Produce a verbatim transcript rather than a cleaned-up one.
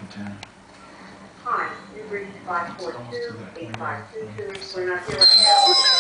ten. Hi, you've reached five four two, eight five two two. We're not here right now.